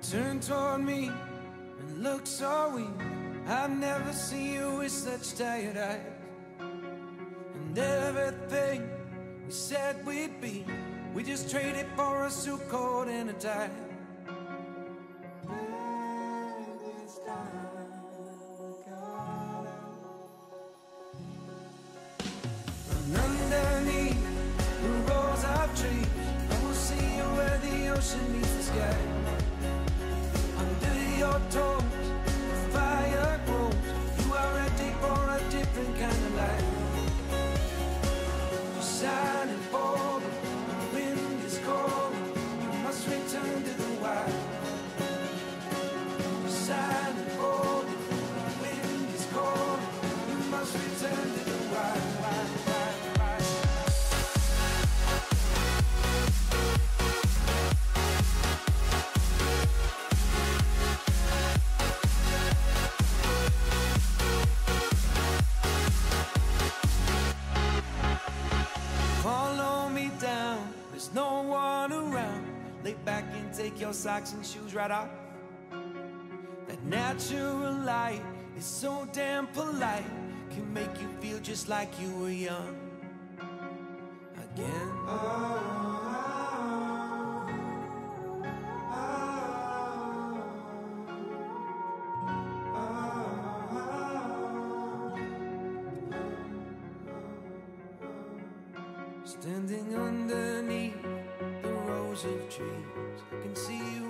Turn toward me and look so weak. I've never seen you with such tired eyes. And everything we said we'd be, we just traded for a suit coat and a tie. And underneath the rows of trees, I will see you where the ocean meets the sky. Under your toes, the fire grows. You are ready for a different kind of life. You're shining forward, the wind is cold. You must return to the wild. You're shining forward, the wind is cold. You must return to the wild. Follow me down, there's no one around. Lay back and take your socks and shoes right off. That natural light is so damn polite, can make you feel just like you were young again. Standing underneath the rows of trees, I can see you